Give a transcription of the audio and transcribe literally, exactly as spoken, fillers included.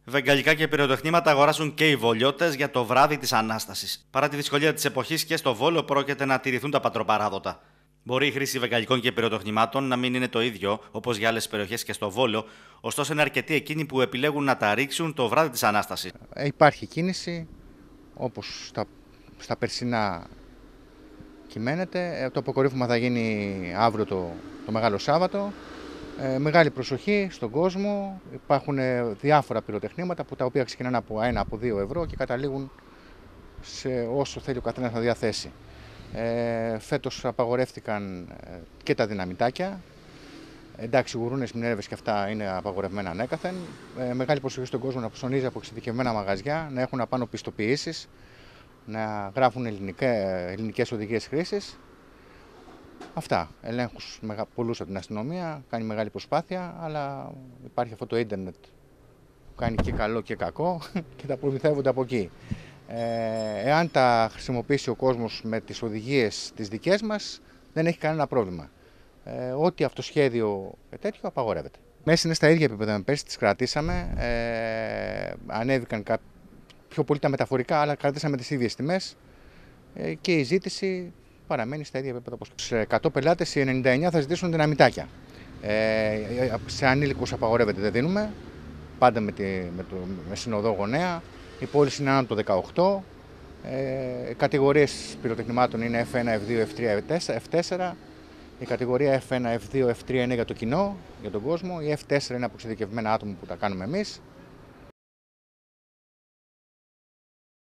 Βεγγαλικά και πυροτεχνήματα αγοράζουν και οι βολιώτες για το βράδυ της Ανάστασης. Παρά τη δυσκολία της εποχής, και στο Βόλο πρόκειται να τηρηθούν τα πατροπαράδοτα. Μπορεί η χρήση βεγγαλικών και πυροτεχνημάτων να μην είναι το ίδιο όπως για άλλες περιοχές και στο Βόλο, ωστόσο είναι αρκετοί εκείνοι που επιλέγουν να τα ρίξουν το βράδυ της Ανάστασης. Υπάρχει κίνηση, όπως στα, στα περσινά κυμαίνεται. Το αποκορύφωμα θα γίνει αύριο το, το Μεγάλο Σάββατο. Ε, μεγάλη προσοχή στον κόσμο. Υπάρχουν διάφορα πυροτεχνήματα που τα οποία ξεκινάνε από ένα, από δύο ευρώ και καταλήγουν σε όσο θέλει ο καθένας να διαθέσει. Ε, φέτος απαγορεύτηκαν και τα δυναμητάκια. Εντάξει, γουρούνες, μινέρβες και αυτά είναι απαγορευμένα ανέκαθεν. Ε, μεγάλη προσοχή στον κόσμο να ψωνίζει από εξειδικευμένα μαγαζιά, να έχουν απάνω πιστοποιήσεις, να γράφουν ελληνικές οδηγίες χρήσης. Αυτά. Ελέγχους πολλούς από την αστυνομία, κάνει μεγάλη προσπάθεια, αλλά υπάρχει αυτό το ίντερνετ που κάνει και καλό και κακό και τα προμηθεύονται από εκεί. Ε, εάν τα χρησιμοποιήσει ο κόσμος με τις οδηγίες τις δικές μας, δεν έχει κανένα πρόβλημα. Ε, ό,τι αυτοσχέδιο και τέτοιο απαγορεύεται. Μέσα είναι στα ίδια επίπεδα με πέρσι, τις κρατήσαμε. Ε, ανέβηκαν κα... πιο πολύ τα μεταφορικά, αλλά κρατήσαμε τις ίδιες τιμές ε, και η ζήτηση παραμένει στα ίδια επίπεδα. Σε εκατό πελάτες οι ενενήντα εννέα θα ζητήσουν δυναμητάκια. Ε, σε ανήλικους απαγορεύεται, δεν δίνουμε. Πάντα με, τη, με, το, με συνοδό γονέα. Η πώληση είναι άνω από το δεκαοκτώ. Ε, κατηγορίες πυροτεχνημάτων είναι εφ ένα, εφ δύο, εφ τρία, εφ τέσσερα. Η κατηγορία εφ ένα, εφ δύο, εφ τρία είναι για το κοινό, για τον κόσμο. Η εφ τέσσερα είναι από εξειδικευμένα άτομα που τα κάνουμε εμείς.